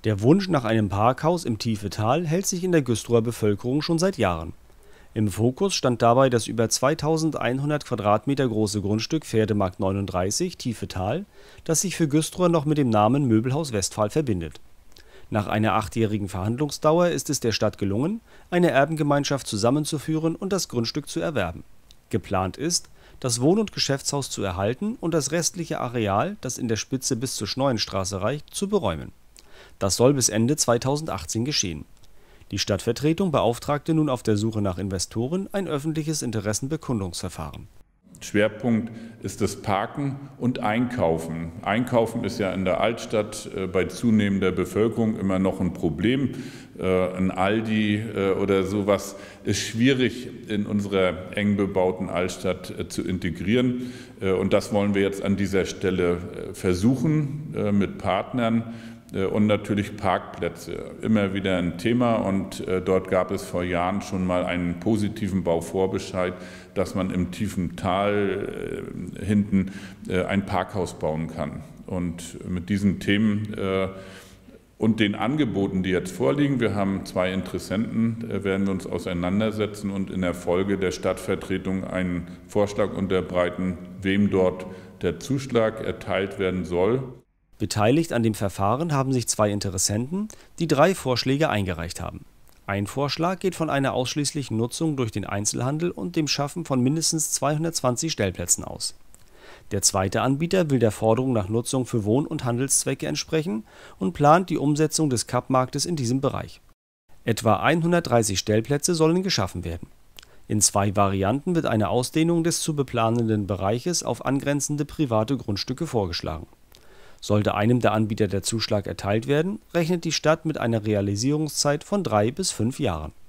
Der Wunsch nach einem Parkhaus im Tiefetal hält sich in der Güstrower Bevölkerung schon seit Jahren. Im Fokus stand dabei das über 2100 Quadratmeter große Grundstück Pferdemarkt 39 Tiefetal, das sich für Güstrow noch mit dem Namen Möbelhaus Westphal verbindet. Nach einer 8-jährigen Verhandlungsdauer ist es der Stadt gelungen, eine Erbengemeinschaft zusammenzuführen und das Grundstück zu erwerben. Geplant ist, das Wohn- und Geschäftshaus zu erhalten und das restliche Areal, das in der Spitze bis zur Schneuenstraße reicht, zu beräumen. Das soll bis Ende 2018 geschehen. Die Stadtvertretung beauftragte nun auf der Suche nach Investoren ein öffentliches Interessenbekundungsverfahren. Schwerpunkt ist das Parken und Einkaufen. Einkaufen ist ja in der Altstadt bei zunehmender Bevölkerung immer noch ein Problem. Ein Aldi oder sowas ist schwierig in unserer eng bebauten Altstadt zu integrieren. Und das wollen wir jetzt an dieser Stelle versuchen mit Partnern. Und natürlich Parkplätze, immer wieder ein Thema, und dort gab es vor Jahren schon mal einen positiven Bauvorbescheid, dass man im tiefen Tal hinten ein Parkhaus bauen kann. Und mit diesen Themen und den Angeboten, die jetzt vorliegen, wir haben 2 Interessenten, werden wir uns auseinandersetzen und in der Folge der Stadtvertretung einen Vorschlag unterbreiten, wem dort der Zuschlag erteilt werden soll. Beteiligt an dem Verfahren haben sich 2 Interessenten, die 3 Vorschläge eingereicht haben. Ein Vorschlag geht von einer ausschließlichen Nutzung durch den Einzelhandel und dem Schaffen von mindestens 220 Stellplätzen aus. Der zweite Anbieter will der Forderung nach Nutzung für Wohn- und Handelszwecke entsprechen und plant die Umsetzung des Kappmarktes in diesem Bereich. Etwa 130 Stellplätze sollen geschaffen werden. In 2 Varianten wird eine Ausdehnung des zu beplanenden Bereiches auf angrenzende private Grundstücke vorgeschlagen. Sollte einem der Anbieter der Zuschlag erteilt werden, rechnet die Stadt mit einer Realisierungszeit von 3 bis 5 Jahren.